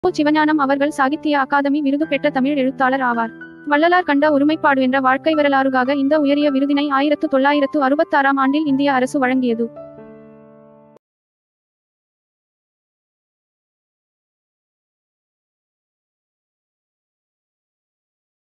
சிவஞானம் அவர்கள் சாகித்ய அகாதமி விருது பெற்ற தமிழ் எழுத்தாளர் ஆவார். வள்ளலார் கண்ட ஒருமைப்பாடு என்ற வாழ்க்கை வரலாறுகாக இந்த உயரிய விருதினை 1966ஆம் ஆண்டில் இந்திய அரசு வழங்கியது.